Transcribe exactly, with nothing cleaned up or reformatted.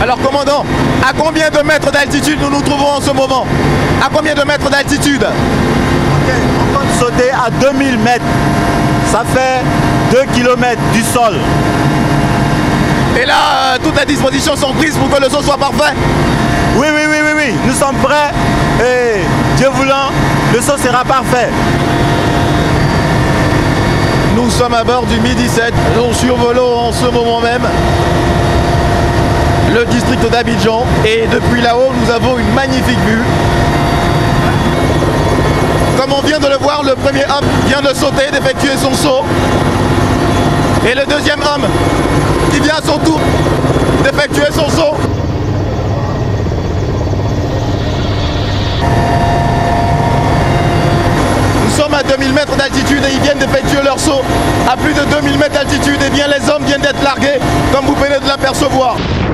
Alors commandant, à combien de mètres d'altitude nous nous trouvons en ce moment? À combien de mètres d'altitude? Ok, on compte sauter à deux mille mètres. Ça fait deux kilomètres du sol. Et là, euh, toutes les dispositions sont prises pour que le saut soit parfait? Oui, oui, oui, oui, oui. Nous sommes prêts et Dieu voulant, le saut sera parfait. Nous sommes à bord du Mi dix-sept. Nous survolons en ce moment même le district d'Abidjan et depuis là-haut nous avons une magnifique vue. Comme on vient de le voir, le premier homme vient de sauter, d'effectuer son saut. Et le deuxième homme qui vient à son tour d'effectuer son saut. Nous sommes à deux mille mètres d'altitude et ils viennent d'effectuer leur saut à plus de deux mille mètres d'altitude. Et bien les hommes viennent d'être largués comme vous venez de l'apercevoir.